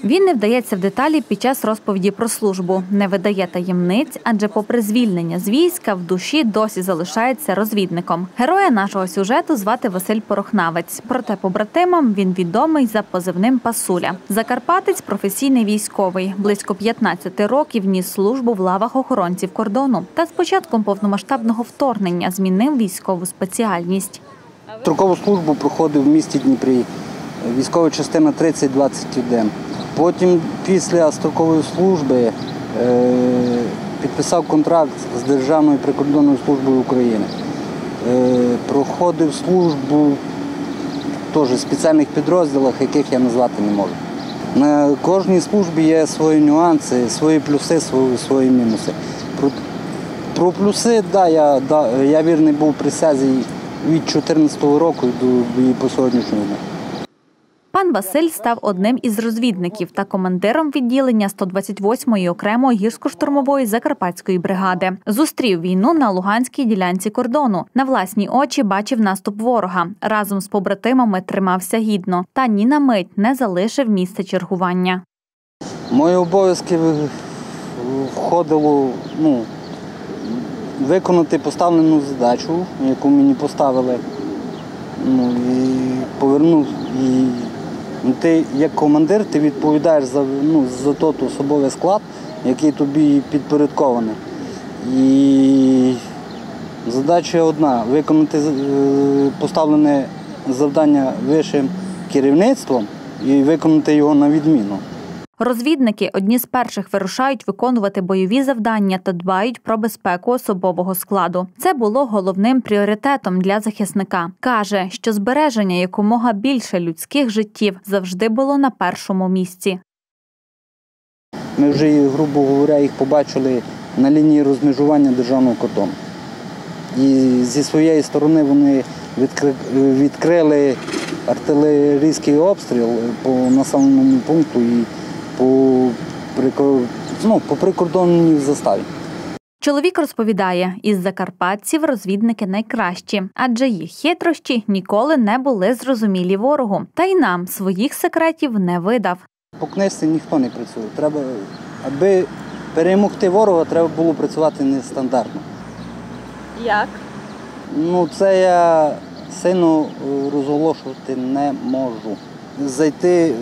Він не вдається в деталі під час розповіді про службу, не видає таємниць, адже попри звільнення з війська в душі досі залишається розвідником. Героя нашого сюжету звати Василь Порохнавець. Проте побратимам він відомий за позивним «Пасуля». Закарпатець – професійний військовий. Близько 15 років ніс службу в лавах охоронців кордону. Та з початком повномасштабного вторгнення змінив військову спеціальність. Строкову службу проходив в місті Дніпрі, військова частина 3021. Потім після строкової служби підписав контракт з Державною прикордонною службою України. Проходив службу теж в спеціальних підрозділах, яких я назвати не можу. На кожній службі є свої нюанси, свої плюси, свої мінуси. Про плюси, я вірний був присязі від 2014 року і по сьогоднішній день. Пан Василь став одним із розвідників та командиром відділення 128-ї окремої гірсько-штурмової Закарпатської бригади. Зустрів війну на Луганській ділянці кордону. На власні очі бачив наступ ворога. Разом з побратимами тримався гідно. Та ні на мить не залишив місце чергування. Мої обов'язки входило виконати поставлену задачу, яку мені поставили, і повернув. Ти як командир, ти відповідаєш за той особовий склад, який тобі підпорядкований. І задача одна – виконати поставлене завдання вищим керівництвом і виконати його на відміну. Розвідники одні з перших вирушають виконувати бойові завдання та дбають про безпеку особового складу. Це було головним пріоритетом для захисника. Каже, що збереження якомога більше людських життів завжди було на першому місці. Ми вже, грубо говоря, їх побачили на лінії розмежування державного кордону. І зі своєї сторони вони відкрили артилерійський обстріл по населеному пункту і по прикордонній заставі. Чоловік розповідає, із закарпатців розвідники найкращі, адже їх хитрощі ніколи не були зрозумілі ворогу. Та й нам своїх секретів не видав. По книжці ніхто не працює. Аби перемогти ворога, треба було працювати нестандартно. Як? Це я сильно розголошувати не можу. Зайти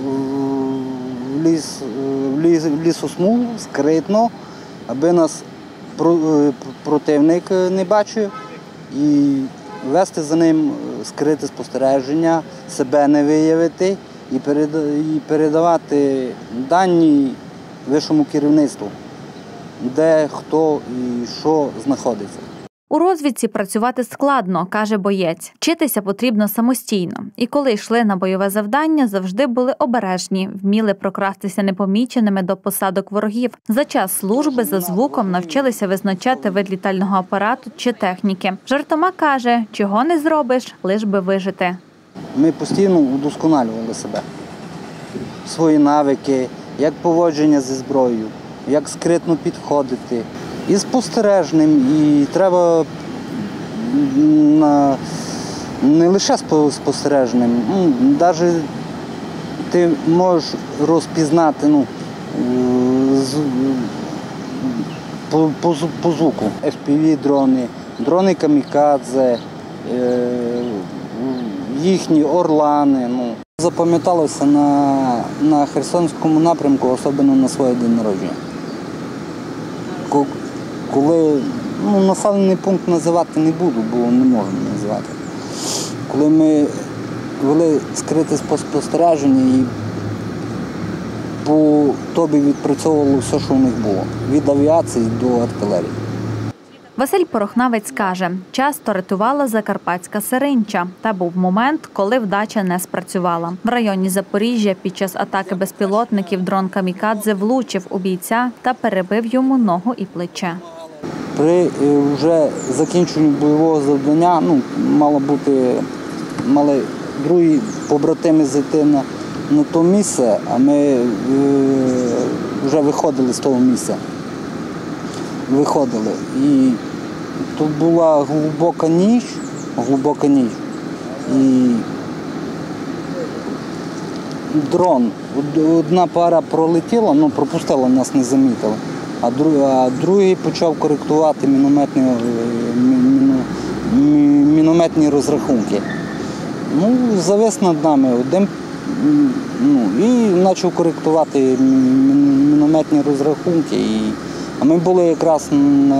в лісосмугу скритно, аби нас противник не бачив, і вести за ним скрите спостереження, себе не виявити і передавати дані вищому керівництву, де, хто і що знаходиться. У розвідці працювати складно, каже боєць. Вчитися потрібно самостійно. І коли йшли на бойове завдання, завжди були обережні, вміли прокрастися непоміченими до посадок ворогів. За час служби за звуком навчилися визначати вид літального апарату чи техніки. Жартома каже, чого не зробиш, лиш би вижити. Ми постійно удосконалювали себе. Свої навики, як поводження зі зброєю, як скритно підходити. І спостережним, і треба не лише спостережним, навіть ти можеш розпізнати по звуку. FPV-дрони, дрони камікадзе, їхні орлани. Запам'яталося на Херсонському напрямку, особливо на своє день народження. Коли, населений пункт називати не буду, бо не можна називати. Коли ми вели скрите спостереження і по тобі відпрацьовувало все, що в них було. Від авіації до артилерії. Василь Порохнавець каже, часто рятувала закарпатська сиринча. Та був момент, коли вдача не спрацювала. В районі Запоріжжя під час атаки безпілотників дрон камікадзе влучив у бійця та перебив йому ногу і плече. При вже закінченні бойового завдання мали другі побратими зайти на то місце, а ми вже виходили з того місця. І тут була глибока ніч, і дрон. Одна пара пролетіла, ну пропустила, нас не замітили. А другий почав коректувати мінометні розрахунки. Ну, завис над нами один, і почав коректувати мінометні розрахунки. А ми були якраз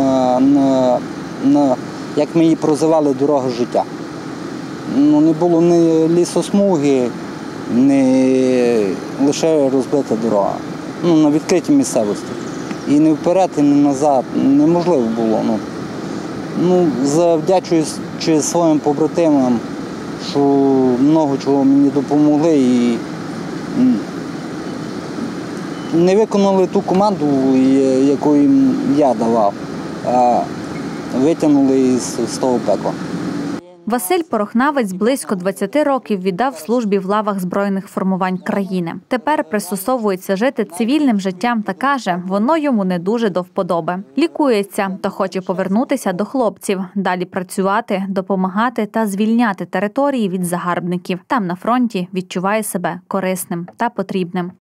як ми її прозивали, дорога життя. Ну, не було ні лісосмуги, ні лише розбита дорога. Ну, на відкритій місцевості. І не вперед, і не назад неможливо було. Завдячуючи своїм побратимам, що много чого мені допомогли і не виконали ту команду, яку їм я давав, а витягнули з того пекла. Василь Порохнавець близько 20 років віддав службі в лавах збройних формувань країни. Тепер пристосовується жити цивільним життям та каже, воно йому не дуже до вподоби. Лікується та хоче повернутися до хлопців, далі працювати, допомагати та звільняти території від загарбників. Там на фронті відчуває себе корисним та потрібним.